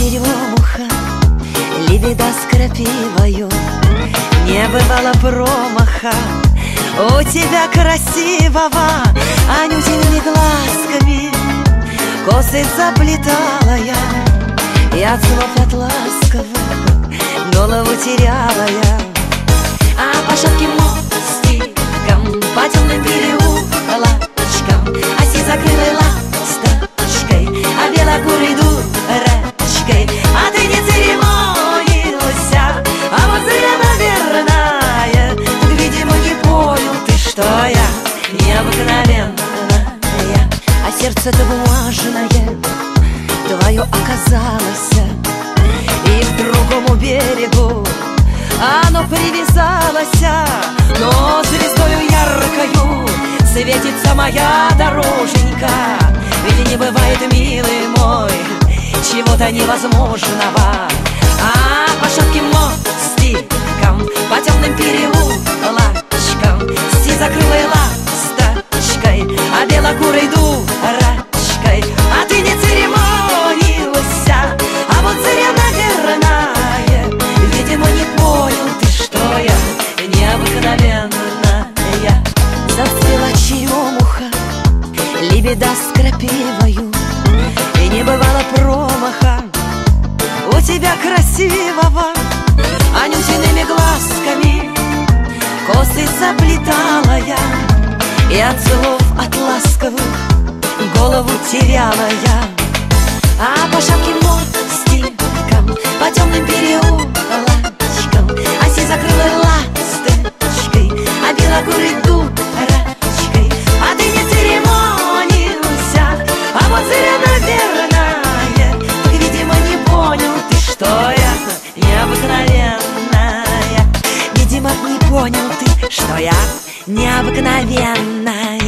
черемуха, лебеда с крапивою. Не бывало промаха у тебя красивого, анютиными глазками косы заплетала я, и от слов от ласковых голову теряла я. А по шатким мостикам, по темным переулочкам оси закрылой ласточкой, а белокурой дурочкой. А ты не церемонился, а вот зря, наверное. Так, видимо, не понял ты, что я необыкновенная, а сердце-то бумажное твое оказалось, и к другому берегу оно привязалось. Но звездою яркою светится моя дороженька, ведь не бывает, милый мой, чего-то невозможного. А по шатким мостикам, по темным переулочкам с закрылой ласточкой, а белокурой дурочкой. А ты не церемонился, а вот зря, наверное. Видимо, не понял ты, что я необыкновенная. Зацвела черемуха, лебеда с крапивою, и не бывало промаха у тебя красивого, анютиными глазками косы заплетала я, и от слов от ласковых голову теряла я. А по шатким мостикам, по темным переулочкам оси закрылой ласточкой, а белокурой дурочкой. А ты не церемонился, а вот зря, наверное. Так, видимо, не понял ты, что я необыкновенная. Видимо, не понял ты, что я необыкновенная.